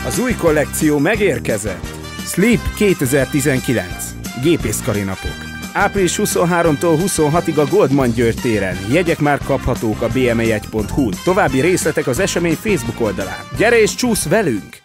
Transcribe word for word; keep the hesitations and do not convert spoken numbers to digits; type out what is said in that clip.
Az új kollekció megérkezett. Sleep kétezer-tizenkilenc. Gépészkari napok. április huszonharmadikától huszonhatodikáig a Goldman György téren. Jegyek már kaphatók a bé em e jegy pont hu-n. További részletek az esemény Facebook oldalán. Gyere és csúsz velünk!